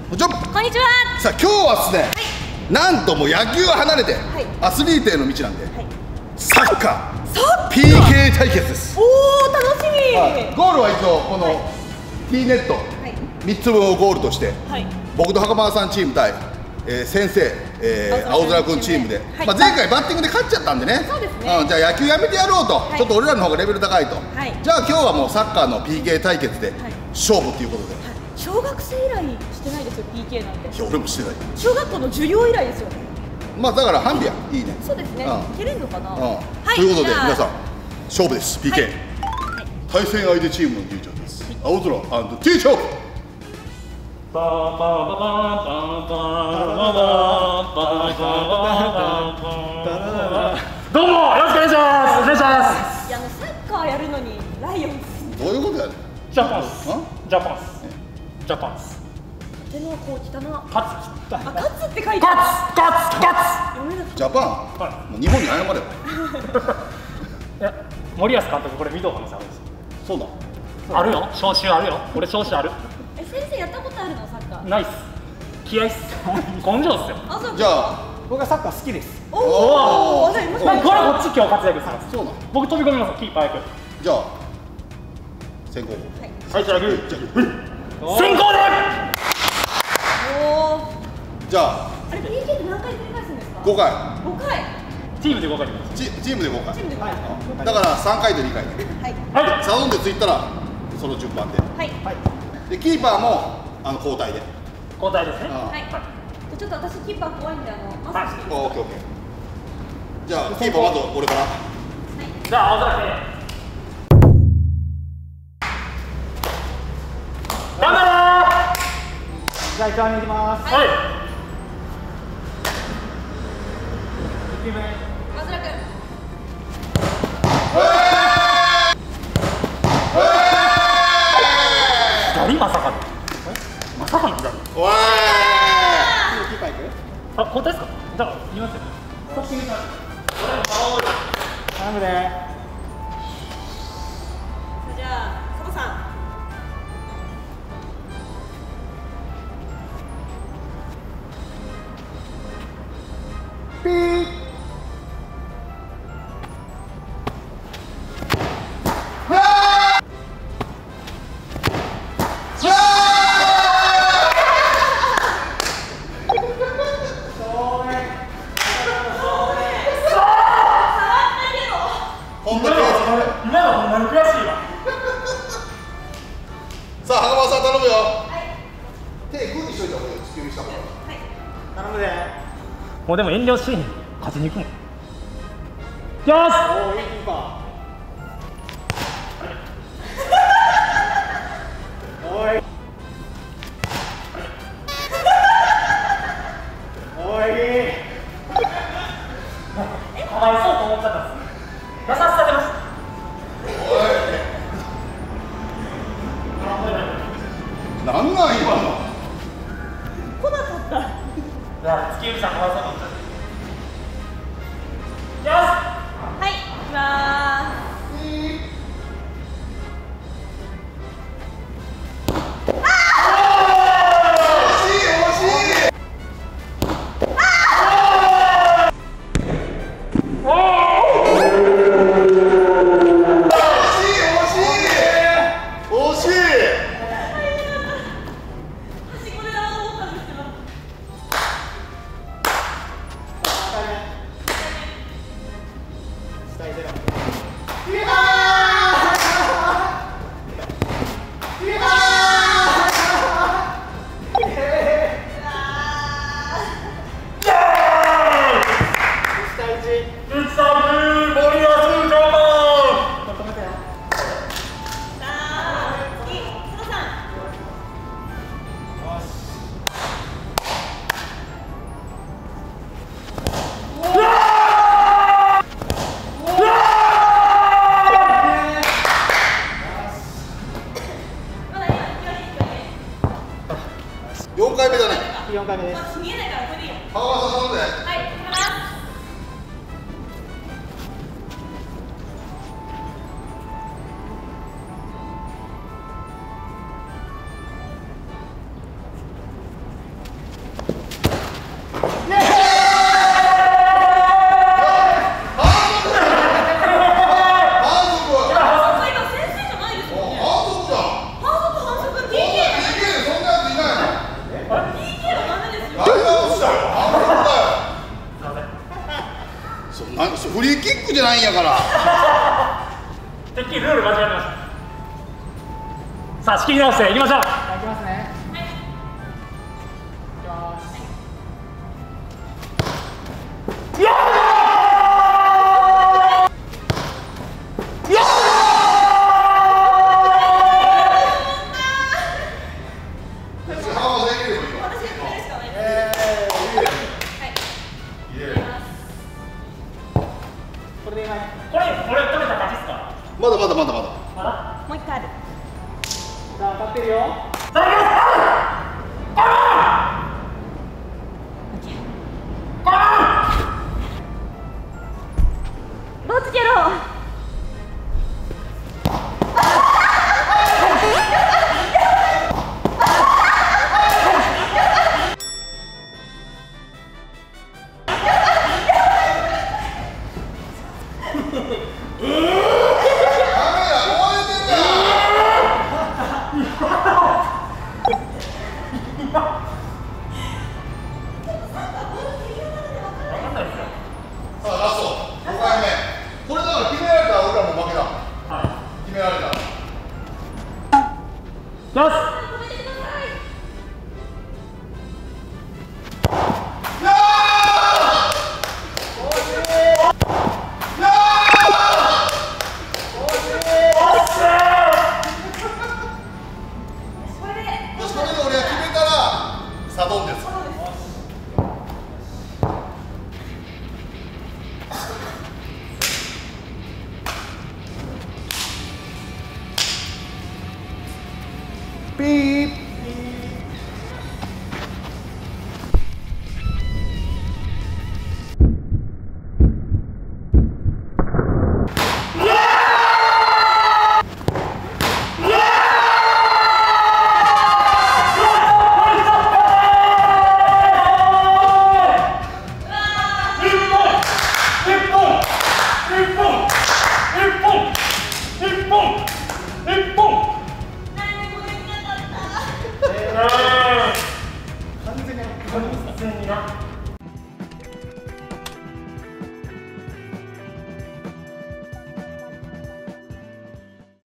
こんにちは。さあ今日はですね、なんともう野球は離れて、アスリートへの道なんで、サッカー PK 対決です。 おお、楽しみ。 ゴールは一応この T ネット3つ分をゴールとして、僕と袴田さんチーム対先生、青空君チームで、前回バッティングで勝っちゃったんでね、じゃあ野球やめてやろうと、ちょっと俺らの方がレベル高いと、じゃあ今日はもうサッカーの PK 対決で勝負ということで。 小学生以来してないですよ、 PK なんて。 いや俺もしてない。 小学校の授業以来ですよね。 まあだからハンビやいいね。 そうですね、蹴れんのかな。 ということで皆さん勝負です。 PK 対戦相手チームの入場です。青空&T勝負。 どうもよろしくお願いします。お願いします。 いや、サッカーやるのにライオンズ。 どういうことやねん。 ジャパンス。ジャパンス。ジャパンス。 手の甲来たな。 勝つ。 あ、勝つって書いてある。 勝つ。 ジャパン。もう日本に謝れば。 いや、森保監督これ見とう可能性あるんですよ。 そうだ。 あるよ。招集あるよ。俺招集ある。 先生やったことあるの、サッカー。 ナイス。気合いっす。根性っすよ。 じゃあ僕はサッカー好きです。 おお、じゃあこれこっち今日活躍する。 そうな。 僕飛び込みます。キーパー役。 じゃあ先行。 はい、じゃあグー。先行で。 じゃああれ PK って何回繰り返すんですか。 5回。 5回。 チームで5回できます。 チームで5回。 チームで5回。 だから3回と2回。 はい。 サドンでついたらその順番で。でキーパーも交代で。 交代ですね。 はい。ちょっと私キーパー怖いんでマスクしていいですか。 オッケーオッケー。じゃあキーパーまず俺から。 じゃあ青空君。頑張ろう。 じゃあ1回目いきます。 はい。1球目。 青空君。 左まさかの。まさかの左。 おい。 キーパーいく？ あ、交代ですか。じゃあ言いますよ。ストッピングします。 頼むで。 じゃあ佐藤さん。 ピー。 今のほんまに悔しいわ。 さあ袴田さん頼むよ。手グーにしといた方がいいよ。突き指した方が。 頼むで。 もうでも遠慮しいに勝ちに行くもん。いきます。 おお、いいキーパー。おい。おい。 かわいそうと思っちゃったんです。出させてました。 なんなん今の。 来なかった。 じゃあ月指さんかわいそうと思っちゃった。いきます。 はい、いきまーす。 4回目だね。 4回目です。 見えないからこれでいいよ。 袴田さん頼んで。 はい、いきます。 てっきりルール間違えてました。さあ仕切り直していきましょう。 いきますね。いきます。これでいない。 これ止めたら勝ちっすか。 まだまだまだまだ。 まだ。 もう一回ある。 さあ、当たってるよ。 さあどっちけろ。 よし。 これで俺が決めたらサドンです。ピー。